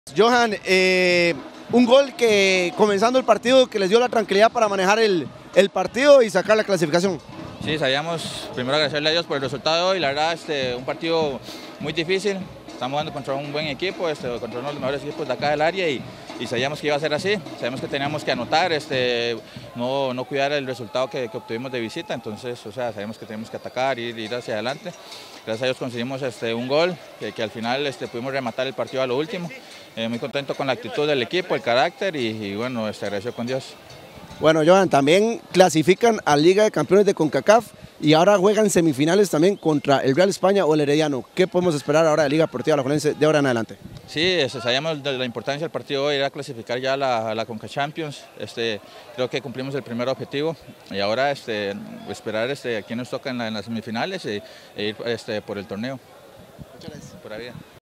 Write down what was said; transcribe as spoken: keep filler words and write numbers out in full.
Johan, eh, un gol que comenzando el partido que les dio la tranquilidad para manejar el, el partido y sacar la clasificación. Sí, sabíamos, primero agradecerle a Dios por el resultado de hoy, la verdad este, un partido muy difícil, estamos jugando contra un buen equipo, este, contra uno de los mejores equipos de acá del área y, y sabíamos que iba a ser así, sabíamos que teníamos que anotar, este, no, no cuidar el resultado que, que obtuvimos de visita, entonces o sea, sabíamos que teníamos que atacar, ir, ir hacia adelante. Gracias a Dios conseguimos este, un gol, que, que al final este, pudimos rematar el partido a lo último. Eh, muy contento con la actitud del equipo, el carácter y, y bueno, este, agradecido con Dios. Bueno, Johan, también clasifican a Liga de Campeones de CONCACAF y ahora juegan semifinales también contra el Real España o el Herediano. ¿Qué podemos esperar ahora de Liga Deportiva Alajuelense de ahora en adelante? Sí, este, sabíamos de la importancia del partido hoy, era clasificar ya a la, a la Conca Champions. Este, creo que cumplimos el primer objetivo y ahora este, esperar este, a quién nos toca en, la, en las semifinales e, e ir este, por el torneo. Muchas gracias. Por ahí.